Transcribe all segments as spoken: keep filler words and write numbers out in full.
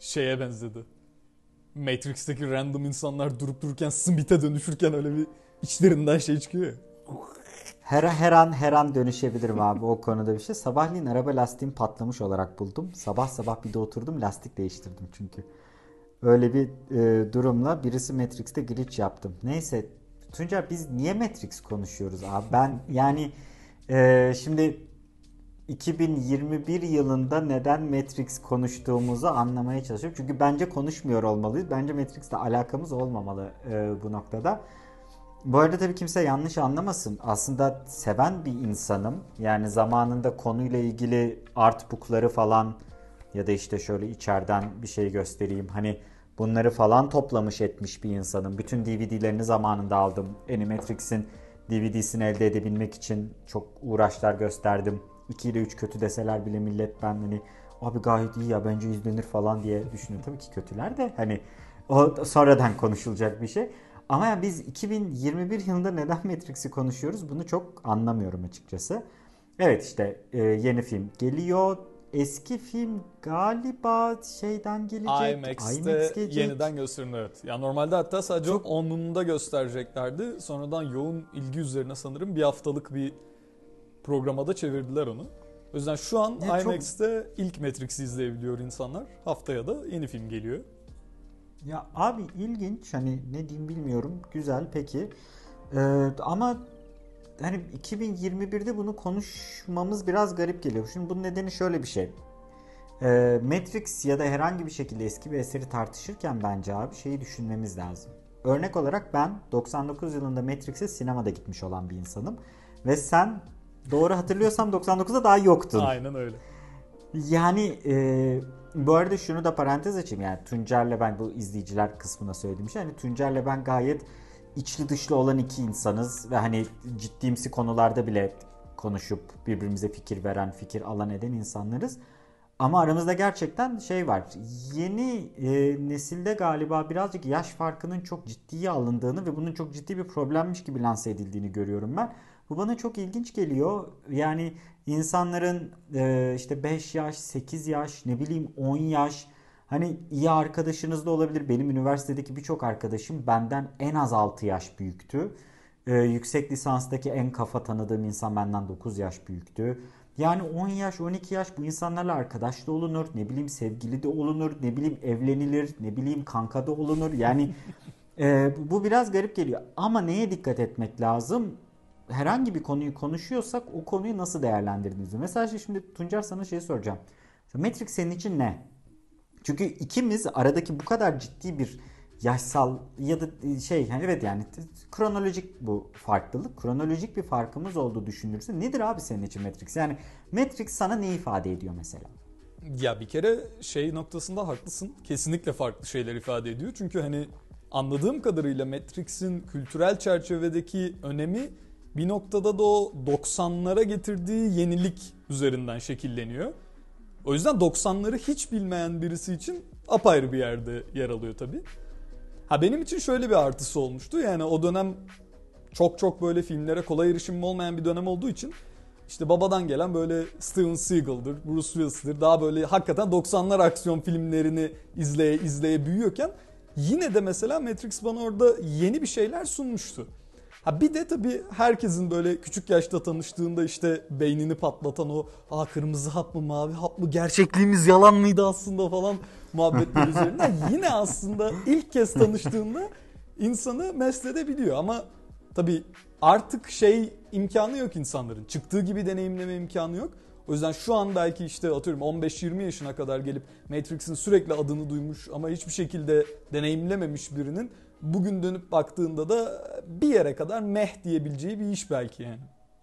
Şeye benzedi. Matrix'teki random insanlar durup dururken Smith'e dönüşürken öyle bir içlerinden şey çıkıyor ya. Her, her an her an dönüşebilirim abi o konuda bir şey. Sabahleyin araba lastiğim patlamış olarak buldum. Sabah sabah bir de oturdum lastik değiştirdim çünkü. Öyle bir e, durumla birisi Matrix'te glitch yaptım. Neyse Tuncer biz niye Matrix konuşuyoruz abi? Ben yani e, şimdi iki bin yirmi bir yılında neden Matrix konuştuğumuzu anlamaya çalışıyorum. Çünkü bence konuşmuyor olmalıyız. Bence Matrix'le alakamız olmamalı e, bu noktada. Bu arada tabii kimse yanlış anlamasın. Aslında seven bir insanım. Yani zamanında konuyla ilgili artbook'ları falan ya da işte şöyle içeriden bir şey göstereyim. Hani bunları falan toplamış etmiş bir insanım. Bütün D V D'lerini zamanında aldım. Animatrix'in D V D'sini elde edebilmek için çok uğraşlar gösterdim. iki ile üç kötü deseler bile millet ben hani abi gayet iyi ya bence izlenir falan diye düşünüyor. Tabii ki kötüler de hani o sonradan konuşulacak bir şey. Ama yani biz iki bin yirmi bir yılında neden Matrix'i konuşuyoruz bunu çok anlamıyorum açıkçası. Evet işte e, yeni film geliyor. Eski film galiba şeyden gelecek. IMAX'te IMAX gelecek. yeniden gösterimde evet. Ya normalde hatta sadece Çok... onunda göstereceklerdi. Sonradan yoğun ilgi üzerine sanırım bir haftalık bir programa da çevirdiler onu. O yüzden şu an ya IMAX'te çok... ilk Matrix'i izleyebiliyor insanlar. Haftaya da yeni film geliyor. Ya abi ilginç hani ne diyeyim bilmiyorum. Güzel peki. Ee, ama hani iki bin yirmi birde bunu konuşmamız biraz garip geliyor. Şimdi bunun nedeni şöyle bir şey. Ee, Matrix ya da herhangi bir şekilde eski bir eseri tartışırken bence abi şeyi düşünmemiz lazım. Örnek olarak ben doksan dokuz yılında Matrix'e sinemada gitmiş olan bir insanım. Ve sen doğru hatırlıyorsam doksan dokuzda daha yoktun. Aynen öyle. Yani e, bu arada şunu da parantez açayım. Yani Tuncer'le ben bu izleyiciler kısmına söylediğim şey. Hani Tuncer'le ben gayet içli dışlı olan iki insanız. Ve hani ciddimsi konularda bile konuşup birbirimize fikir veren, fikir alan eden insanlarız. Ama aramızda gerçekten şey var. Yeni e, nesilde galiba birazcık yaş farkının çok ciddiye alındığını ve bunun çok ciddi bir problemmiş gibi lanse edildiğini görüyorum ben. Bu bana çok ilginç geliyor. Yani insanların e, işte beş yaş, sekiz yaş, ne bileyim on yaş hani iyi arkadaşınız da olabilir. Benim üniversitedeki birçok arkadaşım benden en az altı yaş büyüktü. E, yüksek lisanstaki en kafa tanıdığım insan benden dokuz yaş büyüktü. Yani on yaş, on iki yaş bu insanlarla arkadaş da olunur, ne bileyim sevgili de olunur, ne bileyim evlenilir, ne bileyim kanka da olunur. Yani e, bu biraz garip geliyor. Ama neye dikkat etmek lazım? Herhangi bir konuyu konuşuyorsak o konuyu nasıl değerlendirdiniz? Mesela şimdi Tuncer sana şey soracağım. Matrix senin için ne? Çünkü ikimiz aradaki bu kadar ciddi bir yaşsal ya da şey evet yani kronolojik bu farklılık. Kronolojik bir farkımız olduğu düşünülürse nedir abi senin için Matrix? Yani Matrix sana ne ifade ediyor mesela? Ya bir kere şey noktasında haklısın. Kesinlikle farklı şeyler ifade ediyor. Çünkü hani anladığım kadarıyla Matrix'in kültürel çerçevedeki önemi bir noktada da o doksanlara getirdiği yenilik üzerinden şekilleniyor. O yüzden doksanları hiç bilmeyen birisi için apayrı bir yerde yer alıyor tabii. Ha benim için şöyle bir artısı olmuştu. Yani o dönem çok çok böyle filmlere kolay erişimim olmayan bir dönem olduğu için işte babadan gelen böyle Steven Seagal'dır, Bruce Willis'tir. Daha böyle hakikaten doksanlar aksiyon filmlerini izleye izleye büyüyorken yine de mesela Matrix bana orada yeni bir şeyler sunmuştu. Ha bir de tabii herkesin böyle küçük yaşta tanıştığında işte beynini patlatan o aa kırmızı hap mı mavi hap mı gerçekliğimiz yalan mıydı aslında falan muhabbetler üzerinden yine aslında ilk kez tanıştığında insanı mest edebiliyor ama tabii artık şey imkanı yok insanların. Çıktığı gibi deneyimleme imkanı yok. O yüzden şu an belki işte atıyorum on beş yirmi yaşına kadar gelip Matrix'in sürekli adını duymuş ama hiçbir şekilde deneyimlememiş birinin bugün dönüp baktığında da bir yere kadar meh diyebileceği bir iş belki yani.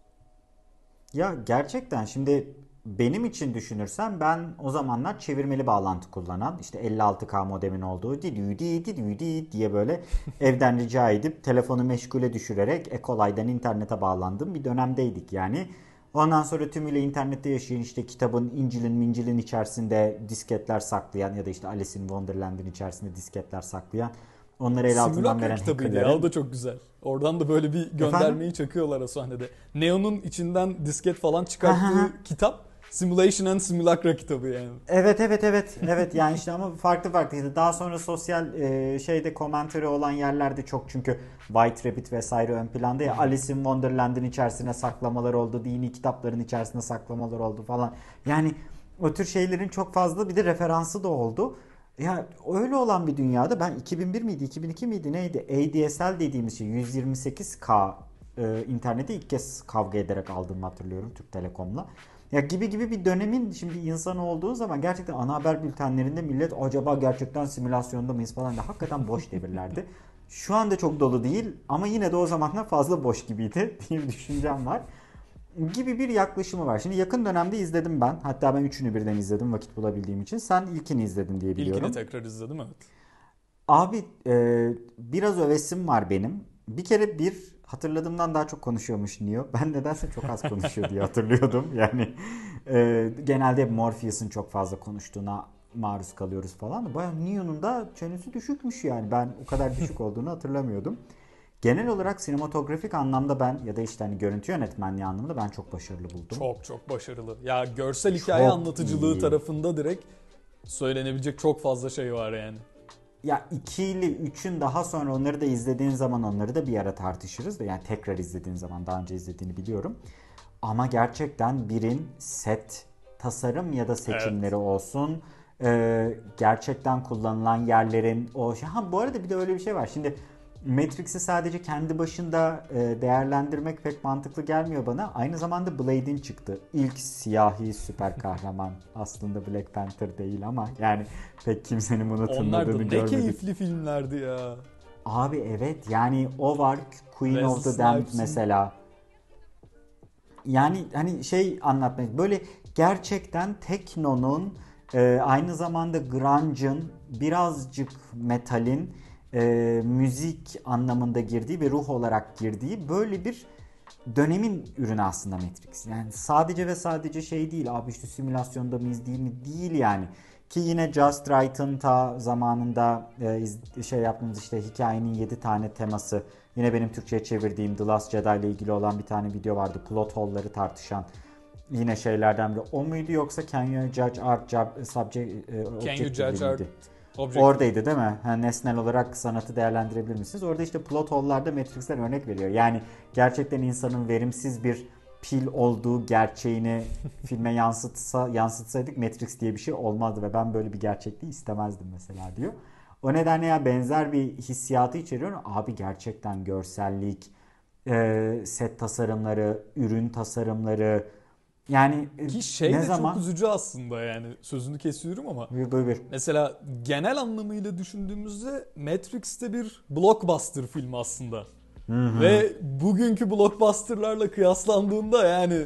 Ya gerçekten şimdi benim için düşünürsem ben o zamanlar çevirmeli bağlantı kullanan işte elli altı K modemin olduğu didüdi didüdi diye böyle evden rica edip telefonu meşgule düşürerek Ekolay'dan internete bağlandığım bir dönemdeydik yani. Ondan sonra tümüyle internette yaşayan işte kitabın İncil'in mincilin içerisinde disketler saklayan ya da işte Alice in Wonderland'in içerisinde disketler saklayan onları el altından veren kitabıydı ya, o da çok güzel. Oradan da böyle bir göndermeyi Efendim? çakıyorlar o sahnede. Neo'nun içinden disket falan çıkarttığı kitap Simulation and Simulacra kitabı yani. Evet evet evet evet yani işte ama farklı farklıydı. Daha sonra sosyal e, şeyde komentari olan yerlerde çok, çünkü White Rabbit vesaire ön planda ya, Alice in Wonderland'in içerisine saklamalar oldu, dini kitapların içerisine saklamalar oldu falan. Yani o tür şeylerin çok fazla bir de referansı da oldu. Ya öyle olan bir dünyada ben iki bin bir miydi iki bin iki miydi neydi A D S L dediğimiz şey yüz yirmi sekiz K e, interneti ilk kez kavga ederek aldığımı hatırlıyorum Türk Telekom'la. Ya gibi gibi bir dönemin şimdi insanı olduğu zaman gerçekten ana haber bültenlerinde millet acaba gerçekten simülasyonda mıyız falan da hakikaten boş devirlerdi. Şu anda çok dolu değil ama yine de o zamanlar fazla boş gibiydi diye bir düşüncem var. Gibi bir yaklaşımı var. Şimdi yakın dönemde izledim ben. Hatta ben üçünü birden izledim vakit bulabildiğim için. Sen ilkini izledin diye biliyorum. İlkini tekrar izledim, evet. Abi e, biraz övesim var benim. Bir kere bir hatırladığımdan daha çok konuşuyormuş Neo. Ben nedense çok az konuşuyor diye hatırlıyordum. Yani e, genelde Morpheus'un çok fazla konuştuğuna maruz kalıyoruz falan. Bayağı Neo'nun da çenesi düşükmüş yani. Ben o kadar düşük olduğunu hatırlamıyordum. Genel olarak sinematografik anlamda ben ya da işte hani görüntü yönetmenliği anlamında ben çok başarılı buldum. Çok çok başarılı. Ya görsel hikaye çok anlatıcılığı iyi. Tarafında direkt söylenebilecek çok fazla şey var yani. Ya iki ile üçün daha sonra onları da izlediğin zaman onları da bir ara tartışırız da yani tekrar izlediğin zaman daha önce izlediğini biliyorum. Ama gerçekten birin set tasarım ya da seçimleri evet. olsun. E, gerçekten kullanılan yerlerin o şey. Ha bu arada bir de öyle bir şey var. Şimdi Matrix'i sadece kendi başında değerlendirmek pek mantıklı gelmiyor bana. Aynı zamanda Blade'in çıktı. İlk siyahi süper kahraman. Aslında Black Panther değil ama yani pek kimsenin bunu tınladığını görmedik. Onlar da ne keyifli filmlerdi ya. Abi evet yani o var. Queen Wesley of the Damned mesela. Yani hani şey anlatmak böyle gerçekten teknonun aynı zamanda grunge'ın birazcık metalin E, müzik anlamında girdiği ve ruh olarak girdiği böyle bir dönemin ürünü aslında Matrix. Yani sadece ve sadece şey değil abi işte simülasyonda mıyız değil mi değil yani. Ki yine Just Right'ın ta zamanında e, şey yaptığımız işte hikayenin yedi tane teması. Yine benim Türkçe'ye çevirdiğim The Last Jedi ile ilgili olan bir tane video vardı. Plot hole'ları tartışan yine şeylerden biri. O muydu yoksa Can You Judge Art Job, Subject e, Can You Judge Art Objective. Oradaydı değil mi? Yani nesnel olarak sanatı değerlendirebilir misiniz? Orada işte plot hole'larda Matrix'ten örnek veriyor. Yani gerçekten insanın verimsiz bir pil olduğu gerçeğini filme yansıtsa, yansıtsaydık Matrix diye bir şey olmazdı ve ben böyle bir gerçekliği istemezdim mesela diyor. O nedenle ya benzer bir hissiyatı içeriyor. Abi gerçekten görsellik, set tasarımları, ürün tasarımları, yani ki şey ne de zaman... çok üzücü aslında yani sözünü kesiyorum ama buyur, buyur. Mesela genel anlamıyla düşündüğümüzde Matrix'te bir blockbuster film aslında. Hı hı. Ve bugünkü blockbusterlarla kıyaslandığında yani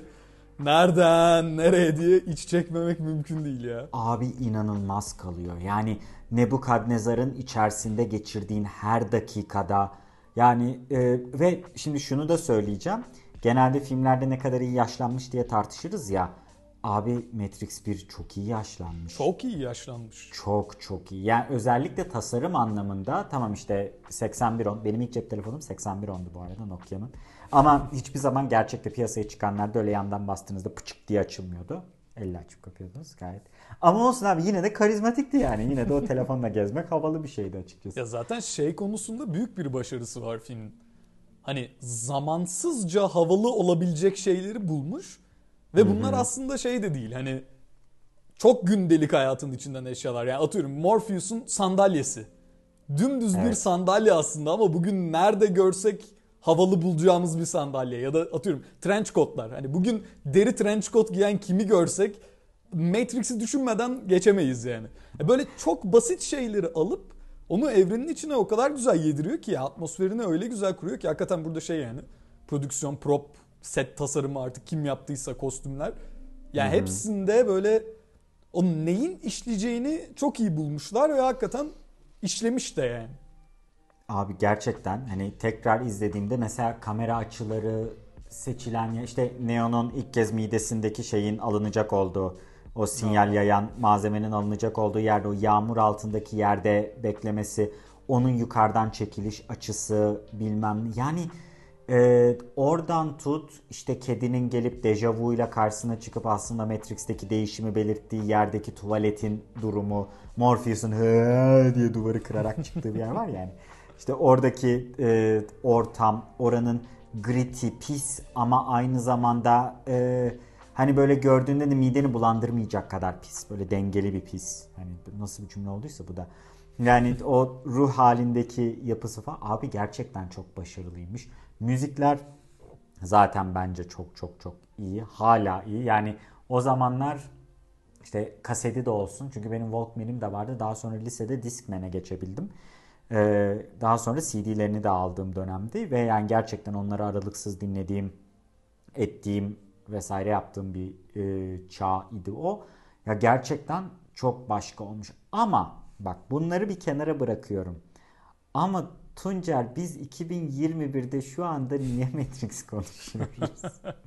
nereden nereye diye iç çekmemek mümkün değil ya. Abi inanılmaz kalıyor. Yani Nebukadnezar'ın içerisinde geçirdiğin her dakikada yani e, ve şimdi şunu da söyleyeceğim. Genelde filmlerde ne kadar iyi yaşlanmış diye tartışırız ya. Abi Matrix bir çok iyi yaşlanmış. Çok iyi yaşlanmış. Çok çok iyi. Yani özellikle tasarım anlamında tamam işte seksen bir on. Benim ilk cep telefonum seksen bir ondu bu arada Nokia'nın. Ama hiçbir zaman gerçekte piyasaya çıkanlarda öyle yandan bastığınızda pıçık diye açılmıyordu. Elle açıp kapıyordunuz gayet. Ama olsun abi yine de karizmatikti yani. Yine de o telefonla gezmek havalı bir şeydi açıkçası. Ya zaten şey konusunda büyük bir başarısı var filmin. Hani zamansızca havalı olabilecek şeyleri bulmuş. Ve bunlar Hı-hı. aslında şey de değil hani çok gündelik hayatın içinden eşyalar. Yani atıyorum Morpheus'un sandalyesi. Dümdüz evet. bir sandalye aslında ama bugün nerede görsek havalı bulacağımız bir sandalye. Ya da atıyorum trench coatlar. Hani bugün deri trench coat giyen kimi görsek Matrix'i düşünmeden geçemeyiz yani. Böyle çok basit şeyleri alıp onu evrenin içine o kadar güzel yediriyor ki ya, atmosferini öyle güzel kuruyor ki hakikaten burada şey yani prodüksiyon, prop, set tasarımı artık kim yaptıysa kostümler. Yani Hı-hı. hepsinde böyle o neyin işleyeceğini çok iyi bulmuşlar ve hakikaten işlemiş de yani. Abi gerçekten hani tekrar izlediğimde mesela kamera açıları seçilen ya işte Neo'nun ilk kez midesindeki şeyin alınacak olduğu o sinyal yayan malzemenin alınacak olduğu yerde o yağmur altındaki yerde beklemesi, onun yukarıdan çekiliş açısı bilmem yani Ee, oradan tut işte kedinin gelip dejavuyla karşısına çıkıp aslında Matrix'teki değişimi belirttiği yerdeki tuvaletin durumu, Morpheus'un hı diye duvarı kırarak çıktığı bir yer var yani. İşte oradaki e, ortam, oranın gritty, pis ama aynı zamanda e, hani böyle gördüğünde de mideni bulandırmayacak kadar pis. Böyle dengeli bir pis. Hani nasıl bir cümle olduysa bu da. Yani o ruh halindeki yapısı falan. Abi gerçekten çok başarılıymış. Müzikler zaten bence çok çok çok iyi. Hala iyi. Yani o zamanlar işte kaseti de olsun. Çünkü benim Walkman'im de vardı. Daha sonra lisede Discman'e geçebildim. Ee, daha sonra C D'lerini de aldığım dönemdi. Ve yani gerçekten onları aralıksız dinlediğim, ettiğim vesaire yaptığım bir e, çağ idi o. Ya gerçekten çok başka olmuş. Ama bak bunları bir kenara bırakıyorum. Ama Tuncer biz iki bin yirmi birde şu anda niye Matrix konuşuyoruz?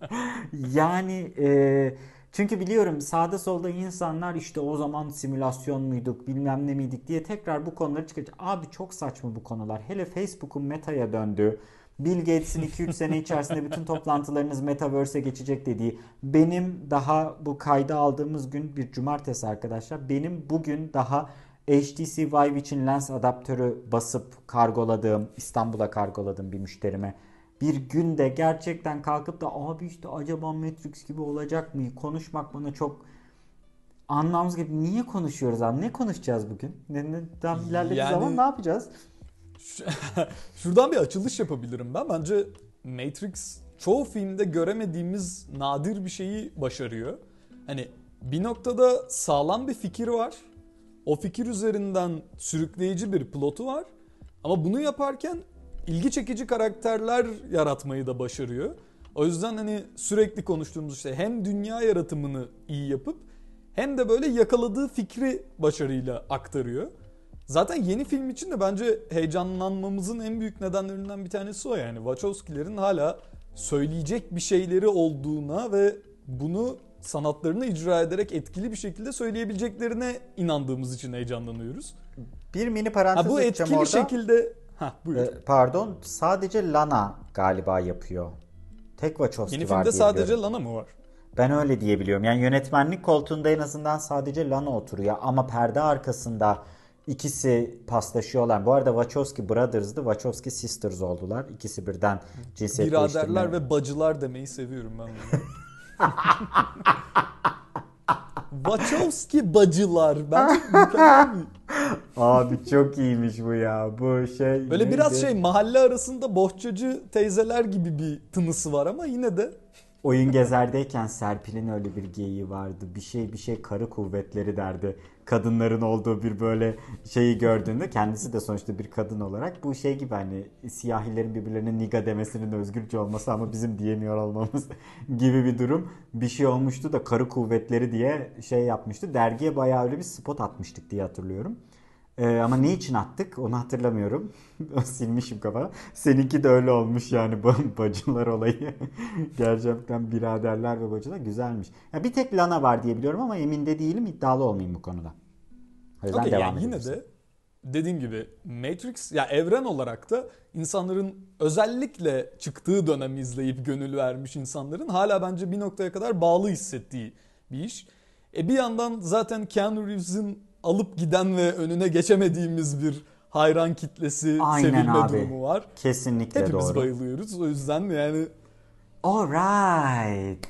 yani e, çünkü biliyorum sağda solda insanlar işte o zaman simülasyon muyduk bilmem ne miydik diye tekrar bu konuları çıkacak. Abi çok saçma bu konular. Hele Facebook'un Meta'ya döndüğü, Bill Gates'in iki üç sene içerisinde bütün toplantılarınız Metaverse'e geçecek dediği, benim daha bu kaydı aldığımız gün bir cumartesi arkadaşlar, benim bugün daha H T C Vive için lens adaptörü basıp kargoladığım, İstanbul'a kargoladığım bir müşterime bir günde gerçekten kalkıp da abi işte acaba Matrix gibi olacak mı konuşmak bana çok anlamsız gibi. Niye konuşuyoruz abi? Ne konuşacağız bugün? Ne, ne, tam ilerlediği Yani- zaman ne yapacağız? Şuradan bir açılış yapabilirim ben. Bence Matrix çoğu filmde göremediğimiz nadir bir şeyi başarıyor. Hani bir noktada sağlam bir fikir var. O fikir üzerinden sürükleyici bir plotu var. Ama bunu yaparken ilgi çekici karakterler yaratmayı da başarıyor. O yüzden hani sürekli konuştuğumuz şey hem dünya yaratımını iyi yapıp hem de böyle yakaladığı fikri başarıyla aktarıyor. Zaten yeni film için de bence heyecanlanmamızın en büyük nedenlerinden bir tanesi o yani. Wachowski'lerin hala söyleyecek bir şeyleri olduğuna ve bunu sanatlarını icra ederek etkili bir şekilde söyleyebileceklerine inandığımız için heyecanlanıyoruz. Bir mini parantez Ha, bu edeceğim etkili orada. şekilde... Ha, buyur. Ee, pardon, sadece Lana galiba yapıyor. Tek Wachowski Yeni var filmde diye sadece biliyorum. Lana mı var? Ben öyle diyebiliyorum. Yani yönetmenlik koltuğunda en azından sadece Lana oturuyor. Ama perde arkasında ikisi paslaşıyorlar. Bu arada Wachowski Brothers'dı. Wachowski Sisters oldular. İkisi birden cinsiyet değiştirme. Biraderler ve bacılar demeyi seviyorum ben bunu. Wachowski bacılar. Bence mükemmel bir... Abi çok iyiymiş bu ya. Bu şey Böyle neydi? biraz şey mahalle arasında bohçacı teyzeler gibi bir tınısı var ama yine de... Oyun Gezer'deyken Serpil'in öyle bir geyiği vardı. Bir şey bir şey karı kuvvetleri derdi. Kadınların olduğu bir böyle şeyi gördüğünde, kendisi de sonuçta bir kadın olarak, bu şey gibi hani siyahilerin birbirlerine niga demesinin özgürce olması ama bizim diyemiyor olmamız gibi bir durum. Bir şey olmuştu da karı kuvvetleri diye şey yapmıştı. Dergiye bayağı öyle bir spot atmıştık diye hatırlıyorum. Ee, ama ne için attık onu hatırlamıyorum. Silmişim kafa. Seninki de öyle olmuş yani, bacılar olayı. Gerçekten biraderler ve bacılar güzelmiş. Ya bir tek Lana var diye biliyorum ama emin de değilim, iddialı olmayayım bu konuda. O yüzden Okay, devam yani yine edebilirsin. de dediğim gibi Matrix ya evren olarak da insanların özellikle çıktığı dönemi izleyip gönül vermiş insanların hala bence bir noktaya kadar bağlı hissettiği bir iş. E bir yandan zaten Keanu Reeves'in alıp giden ve önüne geçemediğimiz bir hayran kitlesi, Aynen sevilme abi. durumu var. Kesinlikle Hepimiz doğru. bayılıyoruz. O yüzden yani Alright.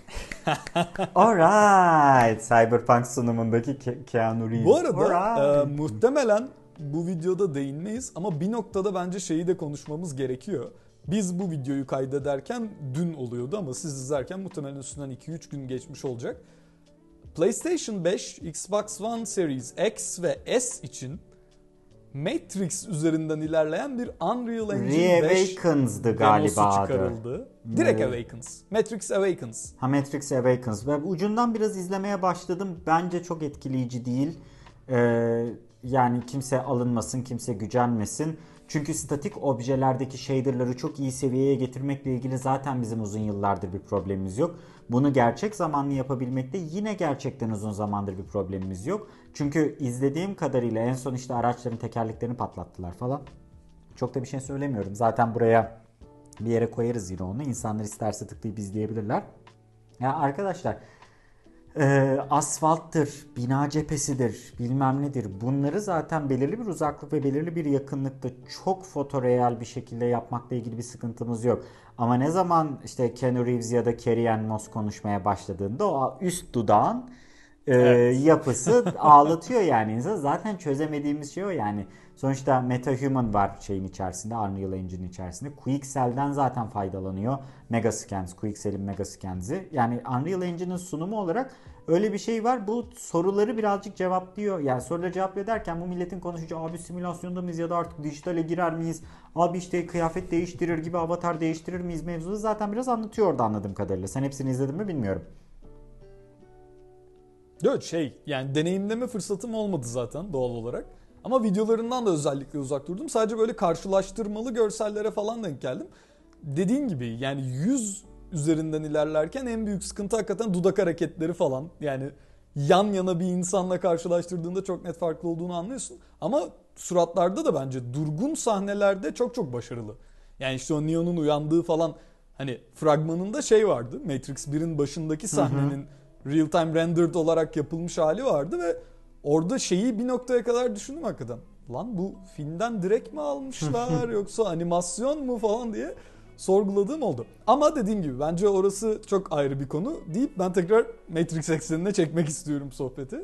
Alright. Cyberpunk sunumundaki Ke- Keanu Reeves. bu arada Alright. e, muhtemelen bu videoda değinmeyiz ama bir noktada bence şeyi de konuşmamız gerekiyor. Biz bu videoyu kaydederken dün oluyordu ama siz izlerken muhtemelen üstünden iki üç gün geçmiş olacak. PlayStation beş, Xbox One Series X ve S için Matrix üzerinden ilerleyen bir Unreal Engine beş Reawakens'dı demosu galiba adı. çıkarıldı. Direkt Ne? Awakens. Matrix Awakens. Ha, Matrix Awakens. Ve ucundan biraz izlemeye başladım. Bence çok etkileyici değil. Ee, yani kimse alınmasın, kimse gücenmesin. Çünkü statik objelerdeki shader'ları çok iyi seviyeye getirmekle ilgili zaten bizim uzun yıllardır bir problemimiz yok. Bunu gerçek zamanlı yapabilmekte yine gerçekten uzun zamandır bir problemimiz yok. Çünkü izlediğim kadarıyla en son işte araçların tekerleklerini patlattılar falan. Çok da bir şey söylemiyorum. Zaten buraya Bir yere koyarız yine onu. İnsanlar isterse tıklayıp izleyebilirler. Ya arkadaşlar e, asfalttır, bina cephesidir, bilmem nedir. Bunları zaten belirli bir uzaklık ve belirli bir yakınlıkta çok fotoreal bir şekilde yapmakla ilgili bir sıkıntımız yok. Ama ne zaman işte Keanu Reeves ya da Carrie-Anne Moss konuşmaya başladığında o üst dudağın e, evet. yapısı ağlatıyor yani insan. Zaten çözemediğimiz şey o yani. Sonuçta MetaHuman var şeyin içerisinde, Unreal Engine içerisinde. Quixel'den zaten faydalanıyor. Megascans, Quixel'in Megascans'i. Yani Unreal Engine'in sunumu olarak öyle bir şey var. Bu soruları birazcık cevaplıyor. Yani soruları cevaplıyor derken bu milletin konuşacağı abi simülasyonda mıyız ya da artık dijitale girer miyiz? Abi işte kıyafet değiştirir gibi avatar değiştirir miyiz mevzusu zaten biraz anlatıyor orada anladığım kadarıyla. Sen hepsini izledin mi bilmiyorum. Yok şey yani deneyimleme fırsatım olmadı zaten doğal olarak. Ama videolarından da özellikle uzak durdum. Sadece böyle karşılaştırmalı görsellere falan denk geldim. Dediğin gibi yani yüz üzerinden ilerlerken en büyük sıkıntı hakikaten dudak hareketleri falan. Yani yan yana bir insanla karşılaştırdığında çok net farklı olduğunu anlıyorsun. Ama suratlarda da bence durgun sahnelerde çok çok başarılı. Yani işte o Neo'nun uyandığı falan hani fragmanında şey vardı. Matrix birin başındaki sahnenin real time rendered olarak yapılmış hali vardı ve orada şeyi bir noktaya kadar düşündüm hakikaten. Lan bu filmden direkt mi almışlar yoksa animasyon mu falan diye sorguladığım oldu. Ama dediğim gibi bence orası çok ayrı bir konu deyip ben tekrar Matrix eksenine çekmek istiyorum sohbeti.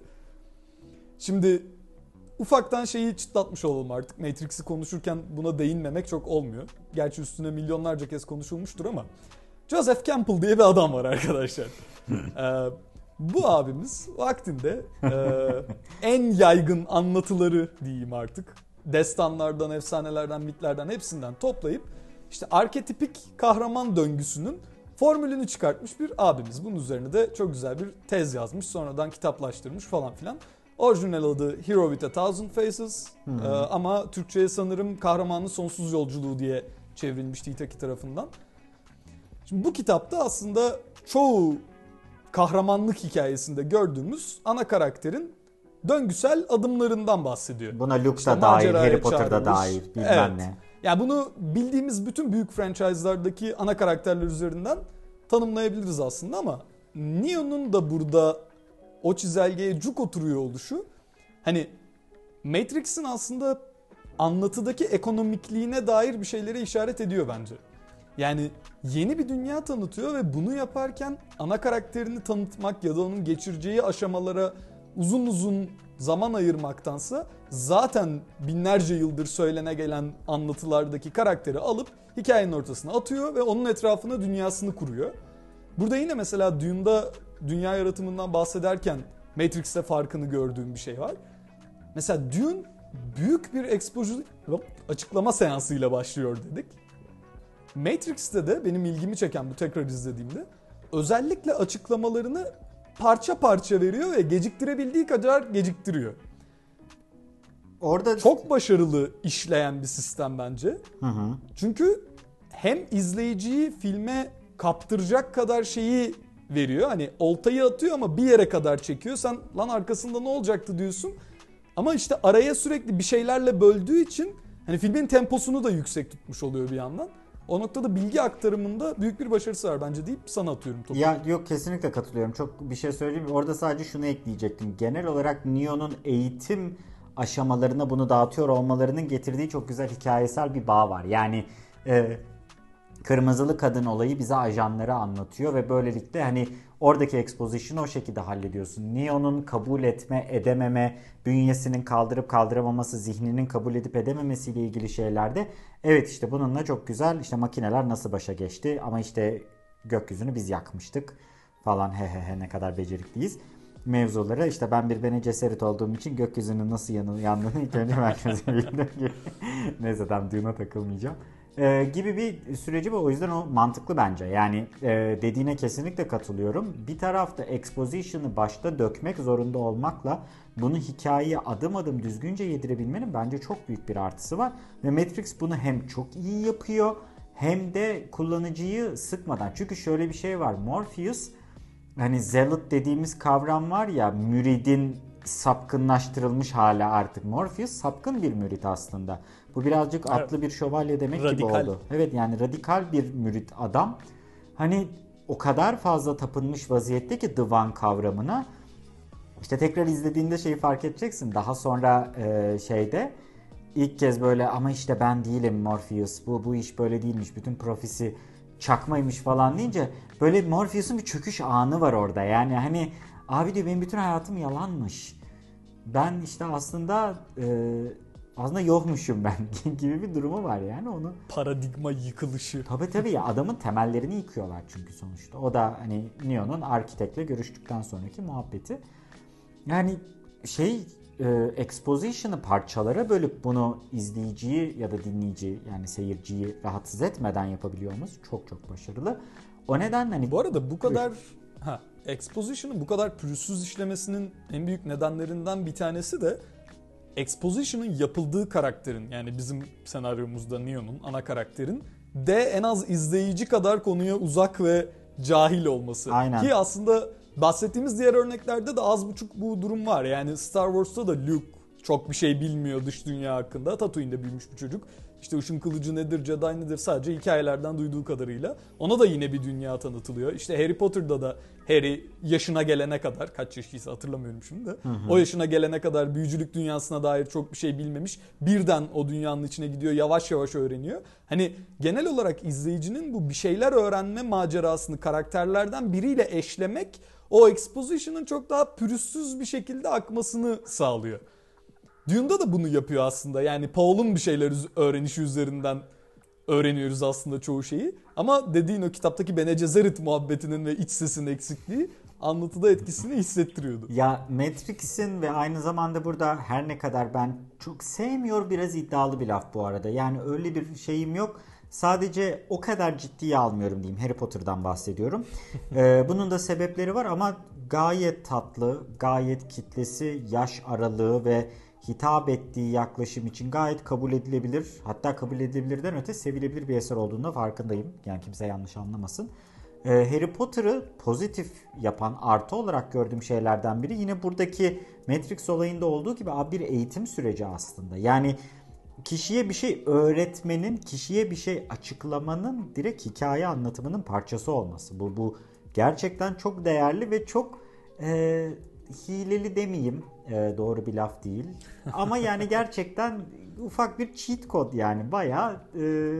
Şimdi ufaktan şeyi çıtlatmış olalım artık. Matrix'i konuşurken buna değinmemek çok olmuyor. Gerçi üstüne milyonlarca kez konuşulmuştur ama Joseph Campbell diye bir adam var arkadaşlar. ee, Bu abimiz vaktinde e, en yaygın anlatıları diyeyim artık. Destanlardan, efsanelerden, mitlerden hepsinden toplayıp işte arketipik kahraman döngüsünün formülünü çıkartmış bir abimiz. Bunun üzerine de çok güzel bir tez yazmış. Sonradan kitaplaştırmış falan filan. Orijinal adı Hero with a Thousand Faces. Ee, ama Türkçe'ye sanırım Kahramanın Sonsuz Yolculuğu diye çevrilmişti Itaki tarafından. Şimdi bu kitapta aslında çoğu kahramanlık hikayesinde gördüğümüz ana karakterin döngüsel adımlarından bahsediyor. Buna Luke işte da dahil, Harry Potter'da dahil, bilmem evet. ne. Yani bunu bildiğimiz bütün büyük franchise'lardaki ana karakterler üzerinden tanımlayabiliriz aslında ama Neo'nun da burada o çizelgeye cuk oturuyor oluşu hani Matrix'in aslında anlatıdaki ekonomikliğine dair bir şeylere işaret ediyor bence. Yani yeni bir dünya tanıtıyor ve bunu yaparken ana karakterini tanıtmak ya da onun geçireceği aşamalara uzun uzun zaman ayırmaktansa zaten binlerce yıldır söylene gelen anlatılardaki karakteri alıp hikayenin ortasına atıyor ve onun etrafına dünyasını kuruyor. Burada yine mesela Dune'da dünya yaratımından bahsederken Matrix'te farkını gördüğüm bir şey var. Mesela Dune büyük bir exposure açıklama seansıyla başlıyor dedik. Matrix'te de benim ilgimi çeken bu tekrar izlediğimde özellikle açıklamalarını parça parça veriyor ve geciktirebildiği kadar geciktiriyor. Orada çok başarılı işleyen bir sistem bence. Hı hı. Çünkü hem izleyiciyi filme kaptıracak kadar şeyi veriyor. Hani oltayı atıyor ama bir yere kadar çekiyor. Sen lan arkasında ne olacaktı diyorsun. Ama işte araya sürekli bir şeylerle böldüğü için hani filmin temposunu da yüksek tutmuş oluyor bir yandan. O noktada bilgi aktarımında büyük bir başarısı var bence deyip sana atıyorum topu. Ya yok kesinlikle katılıyorum. Çok bir şey söyleyeyim. Orada sadece şunu ekleyecektim. Genel olarak Neo'nun eğitim aşamalarına bunu dağıtıyor olmalarının getirdiği çok güzel hikayesel bir bağ var. Yani e, kırmızılı kadın olayı bize ajanları anlatıyor ve böylelikle hani oradaki exposition'ı o şekilde hallediyorsun. Neo'nun kabul etme, edememe, bünyesinin kaldırıp kaldıramaması, zihninin kabul edip edememesiyle ilgili şeylerde evet işte bununla çok güzel işte makineler nasıl başa geçti ama işte gökyüzünü biz yakmıştık falan he he he ne kadar becerikliyiz mevzulara işte ben bir Bene Gesserit olduğum için gökyüzünün nasıl yandığını ilk önce ben çözebildim. Neyse tam Dune'a takılmayacağım. Ee, gibi bir süreci var. O yüzden o mantıklı bence. Yani e, dediğine kesinlikle katılıyorum. Bir tarafta exposition'ı başta dökmek zorunda olmakla bunu hikayeye adım adım düzgünce yedirebilmenin bence çok büyük bir artısı var. Ve Matrix bunu hem çok iyi yapıyor hem de kullanıcıyı sıkmadan. Çünkü şöyle bir şey var. Morpheus hani zealot dediğimiz kavram var ya müridin sapkınlaştırılmış hali artık. Morpheus sapkın bir mürit aslında. Bu birazcık Evet. atlı bir şövalye demek Radikal. gibi oldu. Evet, yani radikal bir mürit adam. Hani o kadar fazla tapınmış vaziyette ki divan kavramına. İşte tekrar izlediğinde şeyi fark edeceksin. Daha sonra e, şeyde ilk kez böyle ama işte ben değilim Morpheus. Bu bu iş böyle değilmiş. Bütün profesi çakmaymış falan deyince böyle Morpheus'un bir çöküş anı var orada. Yani hani abi diyor benim bütün hayatım yalanmış. Ben işte aslında e, aslında yokmuşum ben gibi bir durumu var yani onu. Paradigma yıkılışı. Tabii tabii ya, adamın temellerini yıkıyorlar çünkü sonuçta. O da hani Neo'nun arkitektle görüştükten sonraki muhabbeti. Yani şey e, exposition'ı parçalara bölüp bunu izleyiciyi ya da dinleyiciyi yani seyirciyi rahatsız etmeden yapabiliyor olması çok çok başarılı. O nedenle hani Bu arada bu kadar ha, exposition'ın bu kadar pürüzsüz işlemesinin en büyük nedenlerinden bir tanesi de exposition'ın yapıldığı karakterin, yani bizim senaryomuzda Neo'nun ana karakterin de en az izleyici kadar konuya uzak ve cahil olması. Aynen. Ki aslında bahsettiğimiz diğer örneklerde de az buçuk bu durum var. Yani Star Wars'ta da Luke çok bir şey bilmiyor dış dünya hakkında. Tatooine'de büyümüş bir çocuk. İşte ışın kılıcı nedir, Jedi nedir sadece hikayelerden duyduğu kadarıyla. Ona da yine bir dünya tanıtılıyor. İşte Harry Potter'da da Harry yaşına gelene kadar, kaç yaşıysa hatırlamıyorum şimdi de. Hı hı. O yaşına gelene kadar büyücülük dünyasına dair çok bir şey bilmemiş. Birden o dünyanın içine gidiyor, yavaş yavaş öğreniyor. Hani genel olarak izleyicinin bu bir şeyler öğrenme macerasını karakterlerden biriyle eşlemek o exposition'ın çok daha pürüzsüz bir şekilde akmasını sağlıyor. Dune'da da bunu yapıyor aslında. Yani Paul'un bir şeyler öğrenişi üzerinden öğreniyoruz aslında çoğu şeyi. Ama dediğin o kitaptaki Bene Gesserit muhabbetinin ve iç sesin eksikliği anlatıda etkisini hissettiriyordu. Ya Matrix'in ve aynı zamanda burada her ne kadar ben çok sevmiyor, biraz iddialı bir laf bu arada. Yani öyle bir şeyim yok. Sadece o kadar ciddiye almıyorum diyeyim. Harry Potter'dan bahsediyorum. ee, bunun da sebepleri var ama gayet tatlı, gayet kitlesi, yaş aralığı ve hitap ettiği yaklaşım için gayet kabul edilebilir. Hatta kabul edilebilirden öte sevilebilir bir eser olduğunda farkındayım. Yani kimse yanlış anlamasın. Ee, Harry Potter'ı pozitif yapan, artı olarak gördüğüm şeylerden biri yine buradaki Matrix olayında olduğu gibi abi bir eğitim süreci aslında. Yani kişiye bir şey öğretmenin, kişiye bir şey açıklamanın direkt hikaye anlatımının parçası olması. Bu bu gerçekten çok değerli ve çok e, hileli demeyeyim. E, doğru bir laf değil. Ama yani gerçekten ufak bir cheat code yani bayağı e,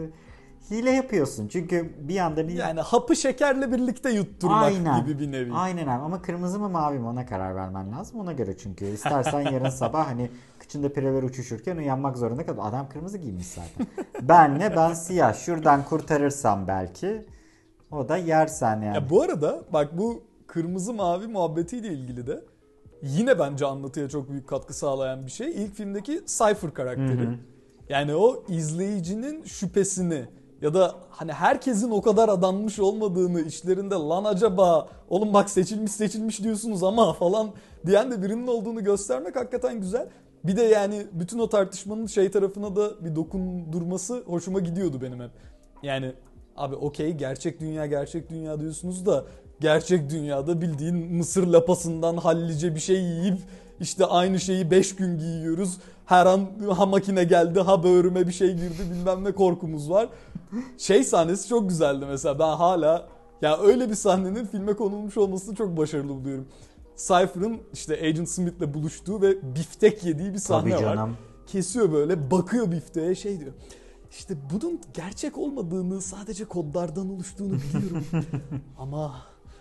hile yapıyorsun. Çünkü bir yandan yani hapı şekerle birlikte yutturmak aynen, gibi bir nevi. Aynen abi, ama kırmızı mı mavi mi ona karar vermen lazım. Ona göre çünkü istersen yarın sabah hani kıçında pireler uçuşurken uyanmak zorunda kal. Adam kırmızı giymiş zaten. Ben ne ben siyah. Şuradan kurtarırsam belki o da yersen yani. Ya bu arada bak bu kırmızı mavi muhabbetiyle ilgili de yine bence anlatıya çok büyük katkı sağlayan bir şey. İlk filmdeki Cypher karakteri. Hı hı. Yani o izleyicinin şüphesini ya da hani herkesin o kadar adanmış olmadığını, içlerinde lan acaba oğlum bak seçilmiş seçilmiş diyorsunuz ama falan diyen de birinin olduğunu göstermek hakikaten güzel. Bir de yani bütün o tartışmanın şey tarafına da bir dokundurması hoşuma gidiyordu benim hep. Yani abi okey gerçek dünya gerçek dünya diyorsunuz da gerçek dünyada bildiğin mısır lapasından hallice bir şey yiyip işte aynı şeyi beş gün giyiyoruz. Her an ha makine geldi ha böğrüme bir şey girdi bilmem ne korkumuz var. Şey sahnesi çok güzeldi mesela, ben hala ya öyle bir sahnenin filme konulmuş olmasını çok başarılı buluyorum. Cypher'ın işte Agent Smith'le buluştuğu ve biftek yediği bir sahne var. Kesiyor böyle, bakıyor bifteğe, şey diyor. İşte bunun gerçek olmadığını, sadece kodlardan oluştuğunu biliyorum. Ama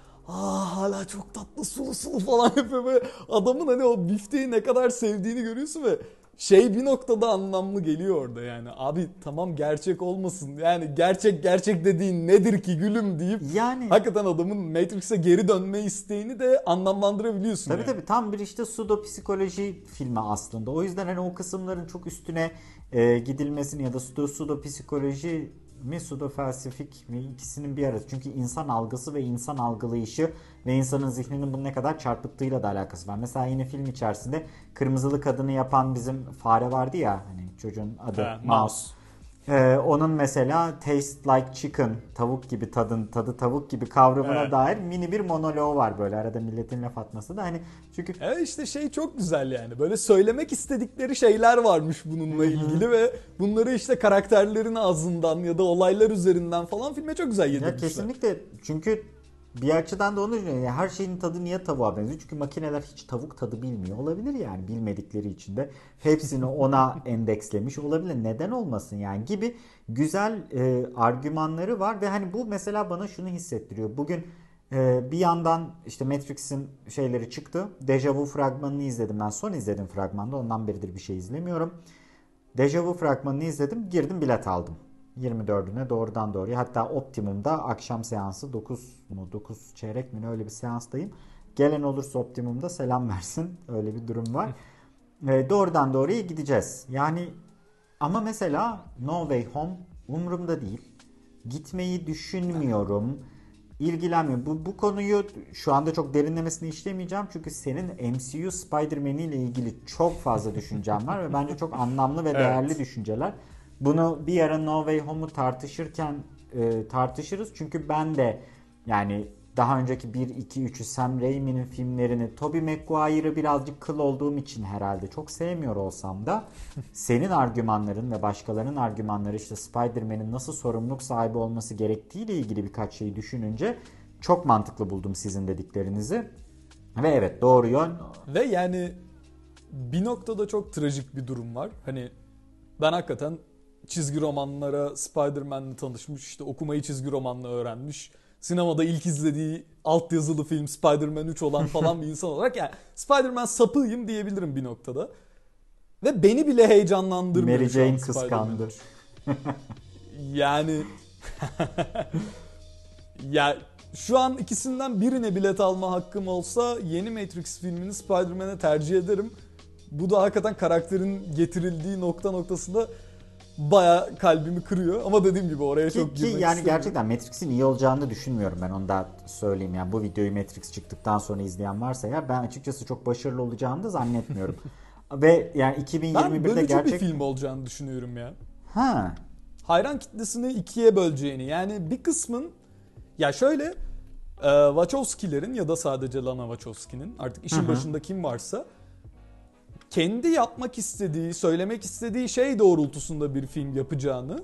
aa hala çok tatlı sulu sulu falan yapıyor böyle. Adamın hani o bifteği ne kadar sevdiğini görüyorsun ve şey bir noktada anlamlı geliyor orada yani. Abi tamam gerçek olmasın. Yani gerçek gerçek dediğin nedir ki gülüm deyip yani hakikaten adamın Matrix'e geri dönme isteğini de anlamlandırabiliyorsun. Tabii yani. tabii tam bir işte pseudo psikoloji filmi aslında. O yüzden hani o kısımların çok üstüne e, gidilmesini ya da pseudo, pseudo psikoloji mi pseudo felsefik mi ikisinin bir arası. Çünkü insan algısı ve insan algılayışı ve insanın zihninin bunu ne kadar çarpıttığıyla da alakası var. Mesela yine film içerisinde kırmızılı kadını yapan bizim fare vardı ya, hani çocuğun adı ha, Mouse. Ee, onun mesela taste like chicken, tavuk gibi tadın, tadı tavuk gibi kavramına Evet. dair mini bir monoloğu var böyle. Arada milletin laf atması da hani çünkü Evet işte şey çok güzel yani. Böyle söylemek istedikleri şeyler varmış bununla ilgili ve bunları işte karakterlerin ağzından ya da olaylar üzerinden falan filme çok güzel ya yedirmişler. kesinlikle çünkü bir açıdan da onu düşünüyorum. Yani her şeyin tadı niye tavuğa benziyor? Çünkü makineler hiç tavuk tadı bilmiyor olabilir yani bilmedikleri için de hepsini ona endekslemiş olabilir. Neden olmasın yani gibi güzel e, argümanları var ve hani bu mesela bana şunu hissettiriyor. Bugün e, bir yandan işte Matrix'in şeyleri çıktı. Deja Vu fragmanını izledim ben. Son izledim fragmanda. Ondan beridir bir şey izlemiyorum. Deja Vu fragmanını izledim. Girdim bilet aldım. yirmi dördüne doğrudan doğruya. Hatta Optimum'da akşam seansı dokuz mu dokuz çeyrek mi öyle bir seanstayım. Gelen olursa Optimum'da selam versin. Öyle bir durum var. E, doğrudan doğruya gideceğiz. Yani ama mesela No Way Home umurumda değil. Gitmeyi düşünmüyorum. İlgilenmiyorum. Bu, bu konuyu şu anda çok derinlemesine işlemeyeceğim. Çünkü senin M C U Spider-Man ile ilgili çok fazla düşüncem var ve bence çok anlamlı ve Evet. değerli düşünceler. Bunu bir ara No Way Home'u tartışırken e, tartışırız. Çünkü ben de yani daha önceki bir, iki, üçü Sam Raimi'nin filmlerini Tobey Maguire'ı birazcık kıl olduğum için herhalde çok sevmiyor olsam da senin argümanların ve başkalarının argümanları işte Spider-Man'in nasıl sorumluluk sahibi olması gerektiğiyle ilgili birkaç şeyi düşününce çok mantıklı buldum sizin dediklerinizi. Ve evet doğru yön. Ve yani bir noktada çok trajik bir durum var. Hani ben hakikaten çizgi romanlara Spider-Man'le tanışmış, işte okumayı çizgi romanla öğrenmiş. Sinemada ilk izlediği altyazılı film Spider-Man üç olan falan bir insan olarak yani Spider-Man sapığıyım diyebilirim bir noktada. Ve beni bile heyecanlandırmıyor Mary şu an Jane Spider-Man kıskandı. üç. Yani ya şu an ikisinden birine bilet alma hakkım olsa yeni Matrix filmini Spider-Man'e tercih ederim. Bu da hakikaten karakterin getirildiği nokta noktasında baya kalbimi kırıyor. Ama dediğim gibi oraya Ki, çok ki girmek yani istemiyorum. gerçekten Matrix'in iyi olacağını düşünmüyorum ben onu da söyleyeyim yani bu videoyu Matrix çıktıktan sonra izleyen varsa ya ben açıkçası çok başarılı olacağını da zannetmiyorum. Ve yani Ben iki bin yirmi birde bölücü gerçek bir film olacağını düşünüyorum ya. ha Hayran kitlesini ikiye böleceğini yani bir kısmın ya şöyle e, Wachowski'lerin ya da sadece Lana Wachowski'nin artık işin Hı hı. başında kim varsa kendi yapmak istediği, söylemek istediği şey doğrultusunda bir film yapacağını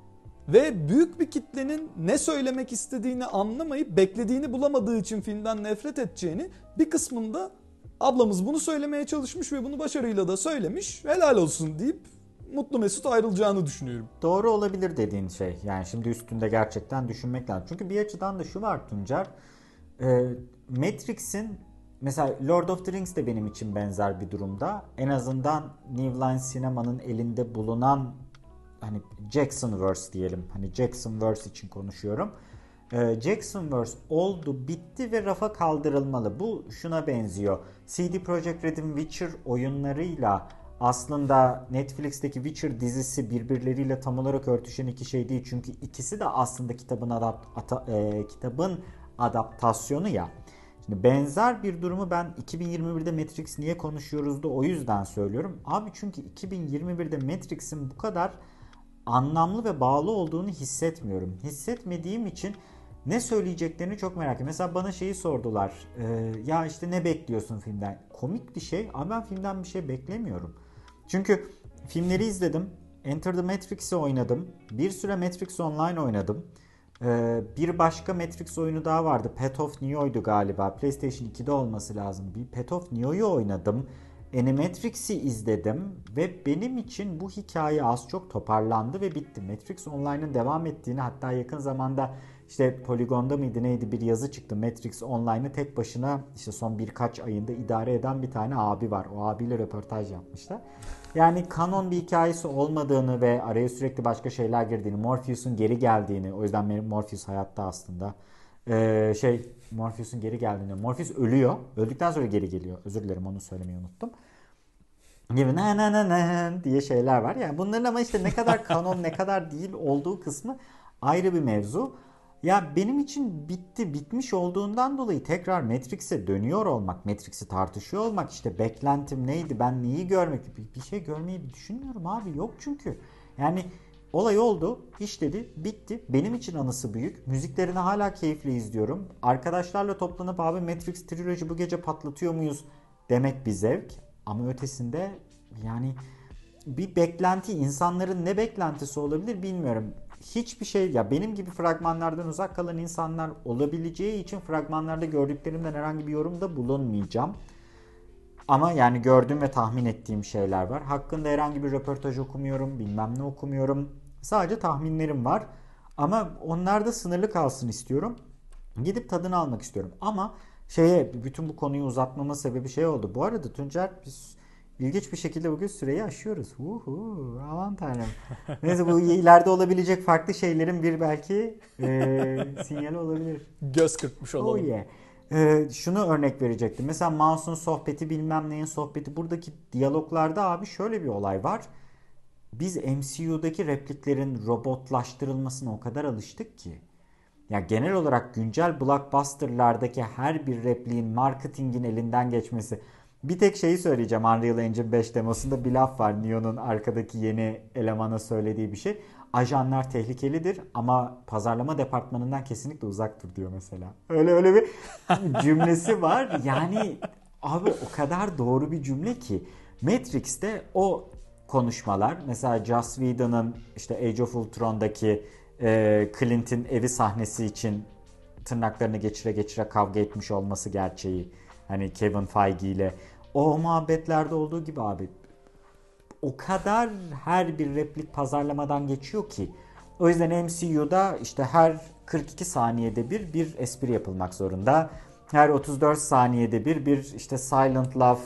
ve büyük bir kitlenin ne söylemek istediğini anlamayıp beklediğini bulamadığı için filmden nefret edeceğini, bir kısmında ablamız bunu söylemeye çalışmış ve bunu başarıyla da söylemiş, helal olsun deyip mutlu mesut ayrılacağını düşünüyorum. doğru olabilir dediğin şey. Yani şimdi üstünde gerçekten düşünmek lazım. Çünkü bir açıdan da şu var Tuncer. E, Matrix'in mesela Lord of the Rings de benim için benzer bir durumda. En azından New Line Sinema'nın elinde bulunan hani Jacksonverse diyelim. Hani Jacksonverse için konuşuyorum. Ee, Jacksonverse oldu, bitti ve rafa kaldırılmalı. Bu şuna benziyor. C D Projekt Red'in Witcher oyunlarıyla aslında Netflix'teki Witcher dizisi birbirleriyle tam olarak örtüşen iki şey değil. Çünkü ikisi de aslında kitabın adapt ata, e, kitabın adaptasyonu ya. Şimdi benzer bir durumu ben iki bin yirmi birde Matrix niye konuşuyoruz da o yüzden söylüyorum. Abi çünkü iki bin yirmi birde Matrix'in bu kadar anlamlı ve bağlı olduğunu hissetmiyorum. Hissetmediğim için ne söyleyeceklerini çok merak ediyorum. Mesela bana şeyi sordular. E, ya işte ne bekliyorsun filmden? Komik bir şey ama ben filmden bir şey beklemiyorum. Çünkü filmleri izledim. Enter the Matrix'i oynadım. Bir süre Matrix Online oynadım. Ee, bir başka Matrix oyunu daha vardı. Path of Neo'ydu galiba. PlayStation ikide olması lazım. Bir Path of Neo'yu oynadım. Animatrix'i izledim ve benim için bu hikaye az çok toparlandı ve bitti. Matrix Online'ın devam ettiğini, hatta yakın zamanda işte Polygon'da mıydı neydi bir yazı çıktı. Matrix Online'ı tek başına işte son birkaç ayında idare eden bir tane abi var. O abiyle röportaj yapmışlar. Yani kanon bir hikayesi olmadığını ve araya sürekli başka şeyler girdiğini, Morpheus'un geri geldiğini, o yüzden Morpheus hayatta aslında. Ee, şey Morpheus'un geri geldiğini, Morpheus ölüyor. Öldükten sonra geri geliyor. Özür dilerim, onu söylemeyi unuttum. Gibi na na na na diye şeyler var. Yani bunların ama işte ne kadar kanon ne kadar değil olduğu kısmı ayrı bir mevzu. Ya benim için bitti, bitmiş olduğundan dolayı tekrar Matrix'e dönüyor olmak, Matrix'i tartışıyor olmak, işte beklentim neydi, ben neyi görmek, bir şey görmeyi düşünmüyorum abi, yok çünkü. Yani Olay oldu, işledi, bitti. Benim için anısı büyük. Müziklerini hala keyifle izliyorum. Arkadaşlarla toplanıp abi Matrix Trilogy bu gece patlatıyor muyuz demek bir zevk. Ama ötesinde yani bir beklenti, insanların ne beklentisi olabilir bilmiyorum. Hiçbir şey, ya benim gibi fragmanlardan uzak kalan insanlar olabileceği için fragmanlarda gördüklerimden herhangi bir yorumda bulunmayacağım. Ama yani gördüğüm ve tahmin ettiğim şeyler var. Hakkında herhangi bir röportaj okumuyorum, bilmem ne okumuyorum. Sadece tahminlerim var. Ama onlar da sınırlı kalsın istiyorum. Gidip tadını almak istiyorum. Ama şeye, bütün bu konuyu uzatmama sebebi şey oldu. Bu arada Tuncer, biz ilginç bir şekilde bugün süreyi aşıyoruz. Uhu, aman tanrım. Neyse, bu ileride olabilecek farklı şeylerin bir belki e, sinyali olabilir. Göz kırpmış olalım. Oh yeah. Ee, şunu örnek verecektim. Mesela Mouse'un sohbeti, bilmem neyin sohbeti. Buradaki diyaloglarda abi şöyle bir olay var. Biz M C U'daki repliklerin robotlaştırılmasına o kadar alıştık ki. Ya genel olarak güncel blockbuster'lardaki her bir repliğin marketingin elinden geçmesi. Bir tek şeyi söyleyeceğim. Unreal Engine beş demosunda bir laf var. Neo'nun arkadaki yeni elemana söylediği bir şey. Ajanlar tehlikelidir ama pazarlama departmanından kesinlikle uzak dur diyor mesela. Öyle öyle bir cümlesi var. Yani abi o kadar doğru bir cümle ki. Matrix'te o konuşmalar, mesela Joss Whedon'ın işte Age of Ultron'daki e, Clint'in evi sahnesi için tırnaklarını geçire geçire kavga etmiş olması gerçeği. Hani Kevin Feige ile o muhabbetlerde olduğu gibi abi o kadar her bir replik pazarlamadan geçiyor ki. O yüzden M C U'da işte her kırk iki saniyede bir bir espri yapılmak zorunda. Her otuz dört saniyede bir bir işte silent laugh.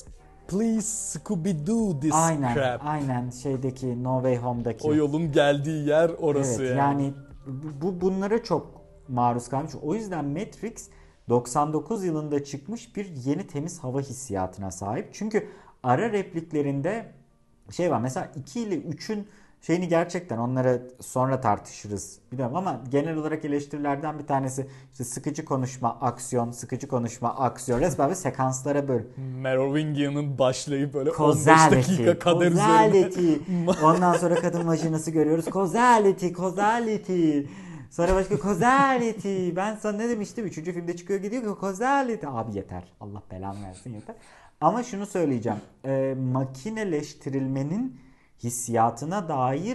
Please Scooby-Doo this aynen, crap. Aynen şeydeki No Way Home'daki. O yolun geldiği yer orası evet, yani. Yani bu bunlara çok maruz kalmış. O yüzden Matrix doksan dokuz yılında çıkmış bir yeni temiz hava hissiyatına sahip. Çünkü ara repliklerinde şey var. Mesela iki ile üçün şeyini gerçekten onları sonra tartışırız biliyorum ama genel olarak eleştirilerden bir tanesi işte sıkıcı konuşma, aksiyon, sıkıcı konuşma, aksiyon. Resmen bir sekanslara böl. Merovingian'ın başlayıp böyle Causality, on beş dakika kader causality. üzerine. Ondan sonra kadın vajinası görüyoruz. Causality, causality. Sonra başka causality. Ben sana ne demiştim? Üçüncü filmde çıkıyor gidiyor ki causality. Abi yeter. Allah belanı versin yeter. Ama şunu söyleyeceğim. E, makineleştirilmenin hissiyatına dair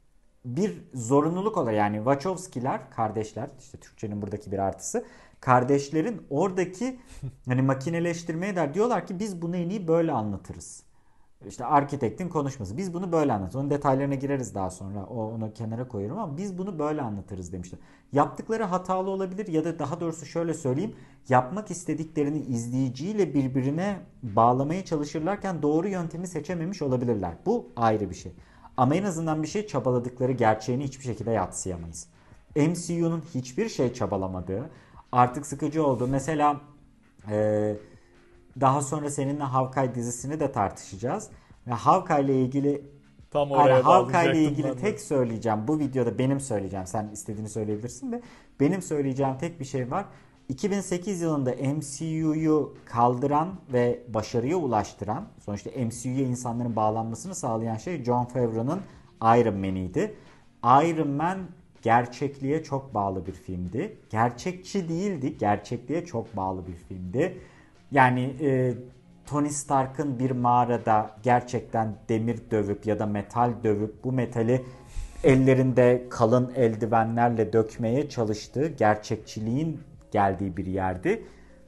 bir zorunluluk olur. Yani Wachowski'ler, kardeşler, işte Türkçenin buradaki bir artısı. Kardeşlerin oradaki hani makineleştirmeye der. Diyorlar ki biz bunu en iyi böyle anlatırız. İşte arkitektin konuşması. Biz bunu böyle anlatırız. Onun detaylarına gireriz daha sonra. O, onu kenara koyuyorum ama biz bunu böyle anlatırız demişler. Yaptıkları hatalı olabilir ya da daha doğrusu şöyle söyleyeyim. Yapmak istediklerini izleyiciyle birbirine bağlamaya çalışırlarken doğru yöntemi seçememiş olabilirler. Bu ayrı bir şey. Ama en azından bir şey çabaladıkları gerçeğini hiçbir şekilde yadsıyamayız. M C U'nun hiçbir şey çabalamadığı, artık sıkıcı oldu. Mesela Eee daha sonra seninle Hawkeye dizisini de tartışacağız. Ve Hawkeye ile ilgili Tam oraya yani Hawkeye ile ilgili tek söyleyeceğim. Bu videoda benim söyleyeceğim. Sen istediğini söyleyebilirsin de benim söyleyeceğim tek bir şey var. iki bin sekiz yılında M C U'yu kaldıran ve başarıya ulaştıran, sonuçta M C U'ya insanların bağlanmasını sağlayan şey Jon Favreau'nun Iron Man'iydi. Iron Man gerçekliğe çok bağlı bir filmdi. Gerçekçi değildi, gerçekliğe çok bağlı bir filmdi. Yani e, Tony Stark'ın bir mağarada gerçekten demir dövüp ya da metal dövüp bu metali ellerinde kalın eldivenlerle dökmeye çalıştığı gerçekçiliğin geldiği bir yerdi.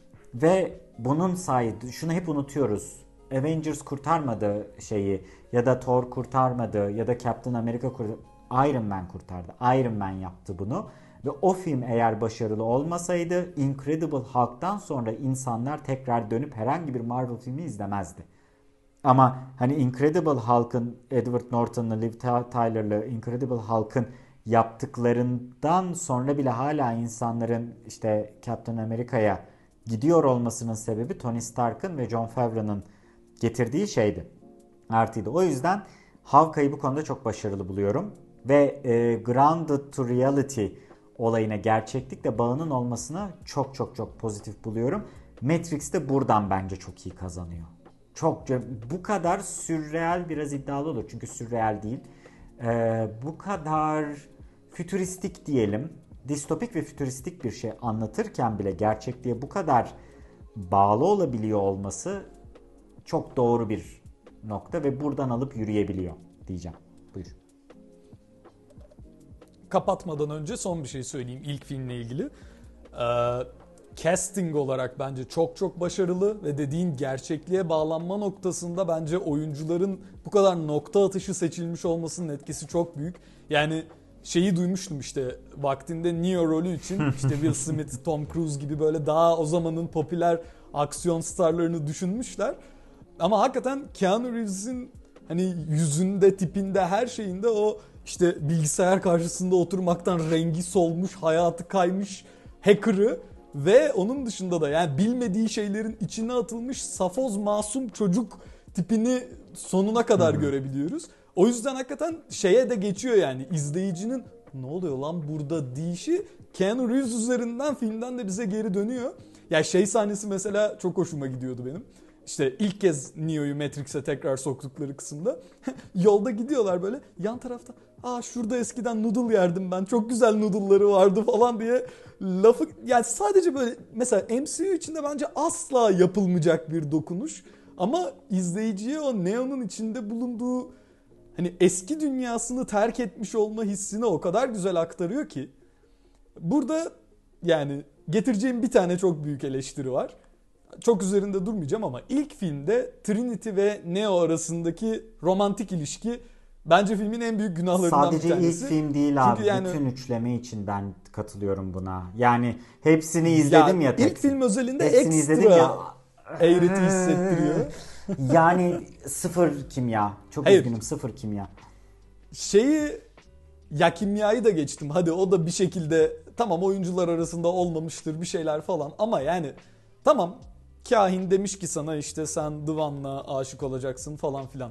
Ve bunun sayesinde şunu hep unutuyoruz. Avengers kurtarmadı şeyi ya da Thor kurtarmadı ya da Captain America kurtarmadı. Iron Man kurtardı. Iron Man yaptı bunu. Ve o film eğer başarılı olmasaydı Incredible Hulk'tan sonra insanlar tekrar dönüp herhangi bir Marvel filmi izlemezdi. Ama hani Incredible Hulk'ın Edward Norton'la Liv Tyler'lı Incredible Hulk'ın yaptıklarından sonra bile hala insanların işte Captain America'ya gidiyor olmasının sebebi Tony Stark'ın ve Jon Favreau'nun getirdiği şeydi. Artıydı. O yüzden Hawkeye'yi bu konuda çok başarılı buluyorum. Ve e, Grounded to Reality olayına, gerçeklikle bağının olmasına çok çok çok pozitif buluyorum. Matrix de buradan bence çok iyi kazanıyor. Çok bu kadar sürreal biraz iddialı olur. Çünkü sürreal değil. Ee, bu kadar fütüristik diyelim, distopik ve fütüristik bir şey anlatırken bile gerçekliğe bu kadar bağlı olabiliyor olması çok doğru bir nokta ve buradan alıp yürüyebiliyor diyeceğim. Buyur. Kapatmadan önce son bir şey söyleyeyim ilk filmle ilgili. Ee, casting olarak bence çok çok başarılı ve dediğin gerçekliğe bağlanma noktasında bence oyuncuların bu kadar nokta atışı seçilmiş olmasının etkisi çok büyük. Yani şeyi duymuştum işte vaktinde Neo rolü için işte Will Smith, Tom Cruise gibi böyle daha o zamanın popüler aksiyon starlarını düşünmüşler. Ama hakikaten Keanu Reeves'in hani yüzünde, tipinde, her şeyinde o işte bilgisayar karşısında oturmaktan rengi solmuş, hayatı kaymış hacker'ı ve onun dışında da yani bilmediği şeylerin içine atılmış safoz masum çocuk tipini sonuna kadar görebiliyoruz. O yüzden hakikaten şeye de geçiyor yani izleyicinin ne oluyor lan burada deyişi Keanu Reeves üzerinden filmden de bize geri dönüyor. Ya yani şey sahnesi mesela çok hoşuma gidiyordu benim. İşte ilk kez Neo'yu Matrix'e tekrar soktukları kısımda yolda gidiyorlar böyle yan tarafta aa şurada eskiden noodle yerdim ben çok güzel noodle'ları vardı falan diye lafı yani sadece böyle mesela M C U içinde bence asla yapılmayacak bir dokunuş ama izleyiciye o Neo'nun içinde bulunduğu hani eski dünyasını terk etmiş olma hissini o kadar güzel aktarıyor ki burada yani getireceğim bir tane çok büyük eleştiri var. Çok üzerinde durmayacağım ama ilk filmde Trinity ve Neo arasındaki romantik ilişki bence filmin en büyük günahlarından Sadece bir tanesi. Sadece ilk film değil abi. Yani, bütün üçleme için ben katılıyorum buna. Yani hepsini izledim ya. ya ilk film özelinde ekstra ya. eğreti hissettiriyor. Yani sıfır kimya. Çok Hayır. üzgünüm sıfır kimya. Şeyi ya kimyayı da geçtim. Hadi o da bir şekilde tamam oyuncular arasında olmamıştır bir şeyler falan ama yani tamam kahin demiş ki sana işte sen Dvan'la aşık olacaksın falan filan.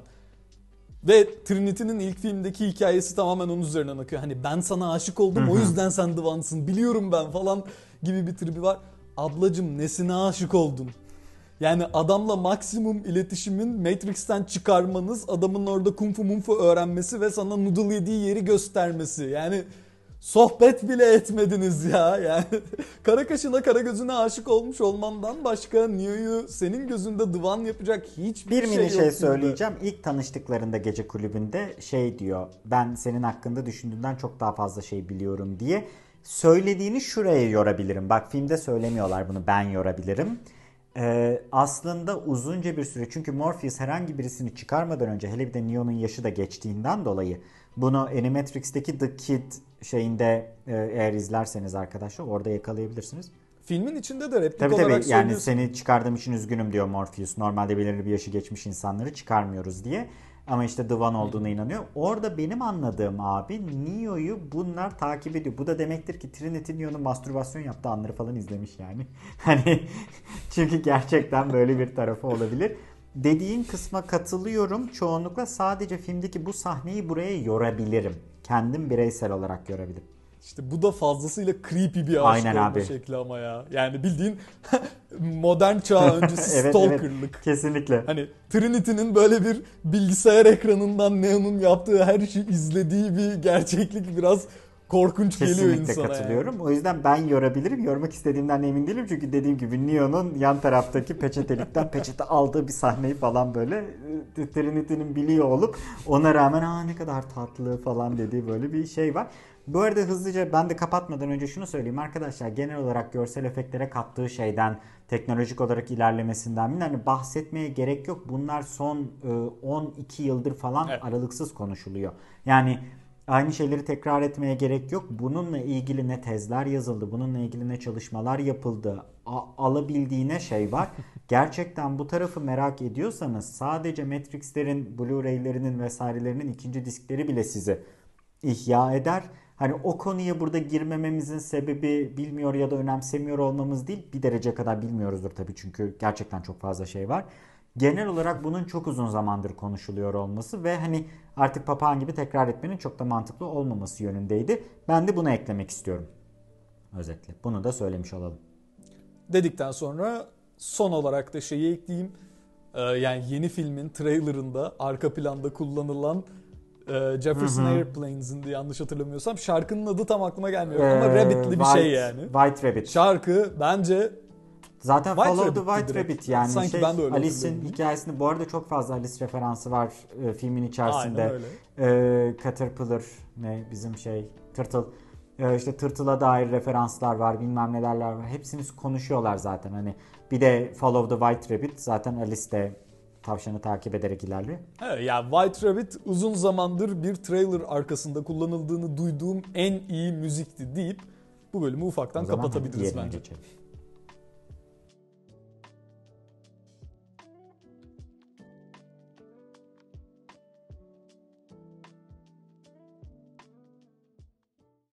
Ve Trinity'nin ilk filmdeki hikayesi tamamen onun üzerinden akıyor. Hani ben sana aşık oldum o yüzden sen Dvan'sın biliyorum ben falan gibi bir tribi var. Ablacım nesine aşık oldun? Yani adamla maksimum iletişimin Matrix'ten çıkarmanız, adamın orada kung fu mumfu öğrenmesi ve sana noodle yediği yeri göstermesi. Yani sohbet bile etmediniz ya. Yani kara kaşına kara gözüne aşık olmuş olmandan başka Neo'yu senin gözünde divan yapacak hiçbir bir şey yok. Bir mini şey söyleyeceğim. Gibi. İlk tanıştıklarında gece kulübünde şey diyor. Ben senin hakkında düşündüğünden çok daha fazla şey biliyorum diye. Söylediğini şuraya yorabilirim. Bak filmde söylemiyorlar bunu, ben yorabilirim. Ee, aslında uzunca bir süre çünkü Morpheus herhangi birisini çıkarmadan önce hele bir de Neo'nun yaşı da geçtiğinden dolayı bunu Animatrix'teki The Kid şeyinde e, eğer izlerseniz arkadaşlar orada yakalayabilirsiniz. Filmin içinde de replik tabii, olarak tabii. söylüyorsun. Yani seni çıkardığım için üzgünüm diyor Morpheus. Normalde belirli bir yaşı geçmiş insanları çıkarmıyoruz diye. Ama işte The One olduğuna inanıyor. Orada benim anladığım abi Neo'yu bunlar takip ediyor. Bu da demektir ki Trinity Neo'nun mastürbasyon yaptığı anları falan izlemiş yani. Hani çünkü gerçekten böyle bir tarafı olabilir. Dediğin kısma katılıyorum. Çoğunlukla sadece filmdeki bu sahneyi buraya yorabilirim. Kendim bireysel olarak yorabilirim. İşte bu da fazlasıyla creepy bir aşk Aynen olma abi. şekli ama ya. Yani bildiğin modern çağ öncesi evet, stalkerlık. Evet, kesinlikle. Hani Trinity'nin böyle bir bilgisayar ekranından Neo'nun yaptığı her şeyi izlediği bir gerçeklik biraz korkunç kesinlikle geliyor insana. Kesinlikle katılıyorum. Yani. O yüzden ben yorabilirim. Yormak istediğimden emin değilim. Çünkü dediğim gibi Neo'nun yan taraftaki peçetelikten peçete aldığı bir sahneyi falan böyle Trinity'nin biliyor olup ona rağmen aa ne kadar tatlı falan dediği böyle bir şey var. Bu arada hızlıca ben de kapatmadan önce şunu söyleyeyim arkadaşlar. Genel olarak görsel efektlere kattığı şeyden, teknolojik olarak ilerlemesinden hani bahsetmeye gerek yok. Bunlar son on iki yıldır falan evet. aralıksız konuşuluyor. Yani aynı şeyleri tekrar etmeye gerek yok. Bununla ilgili ne tezler yazıldı, bununla ilgili ne çalışmalar yapıldı. A- alabildiğine şey var. Gerçekten bu tarafı merak ediyorsanız sadece Matrix'lerin, Blu-ray'lerinin vesairelerinin ikinci diskleri bile sizi ihya eder. Hani o konuya burada girmememizin sebebi bilmiyor ya da önemsemiyor olmamız değil. Bir derece kadar bilmiyoruzdur tabii çünkü gerçekten çok fazla şey var. Genel olarak bunun çok uzun zamandır konuşuluyor olması ve hani artık papağan gibi tekrar etmenin çok da mantıklı olmaması yönündeydi. Ben de bunu eklemek istiyorum. Özetle. Bunu da söylemiş olalım. Dedikten sonra son olarak da şeyi ekleyeyim. Ee, yani yeni filmin trailerında arka planda kullanılan Ee, Jefferson Hı hı. Airplanes'in diye yanlış hatırlamıyorsam. Şarkının adı tam aklıma gelmiyor Ee, ama Rabbit'li bir White- şey yani. White Rabbit. Şarkı bence Zaten White Follow the Rabbit'ti White direkt. Rabbit yani Sanki şey, ben de öyle Alice'in hatırlıyorum. hikayesinde bu arada çok fazla Alice referansı var e, filmin aynen içerisinde. öyle. E, Caterpillar ne bizim şey Turtle e, işte Turtle'a dair referanslar var, bilmem neler var. Hepsini konuşuyorlar zaten. Hani bir de Follow the White Rabbit zaten Alice de tavşanı takip ederek ilerliyor. Evet, ya White Rabbit uzun zamandır bir trailer arkasında kullanıldığını duyduğum en iyi müzikti deyip bu bölümü ufaktan O zaman kapatabiliriz diğerine bence. geçelim.